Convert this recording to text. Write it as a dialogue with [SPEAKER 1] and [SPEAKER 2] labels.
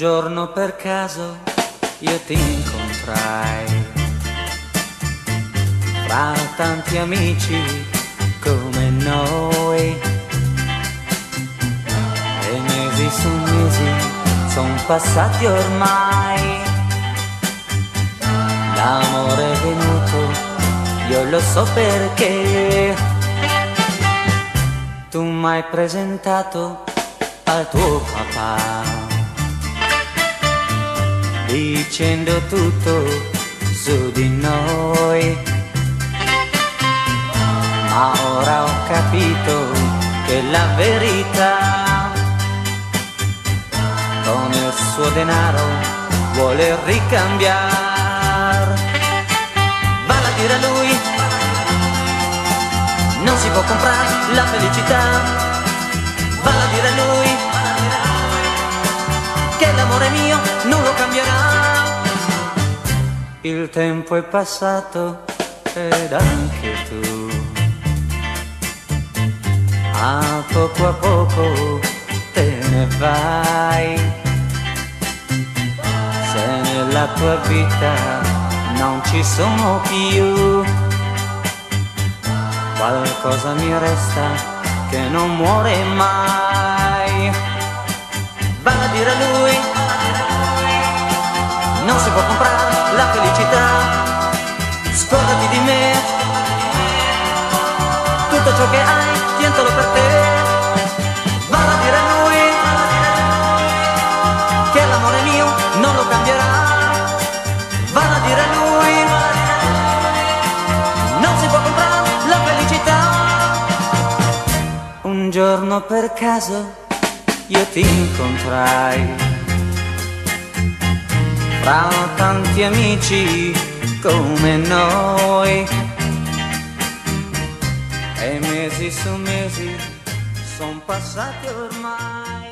[SPEAKER 1] giorno per caso io ti incontrai fra tanti amici come noi, e mesi su mesi son passati ormai. L'amore è venuto, io lo so perché tu m'hai presentato al tuo papà, dicendo tutto su di noi. Ma ora ho capito che la verità con il suo denaro vuole ricambiare. Vale a dire a lui, non si può comprare la felicità. Vale a dire a lui che l'amore mio non lo cambierà. Il tempo è passato ed anche tu a poco te ne vai. Se nella tua vita non ci sono più, qualcosa mi resta che non muore mai. Vale a dire a lui, non si può comprare la felicità. Scordati di me, tutto ciò che hai tientalo per te. Vale a dire a lui che l'amore mio non lo cambierà. Vale a dire a lui, non si può comprare la felicità. Un giorno per caso io ti incontrai fra tanti amici come noi, e mesi su mesi son passati ormai.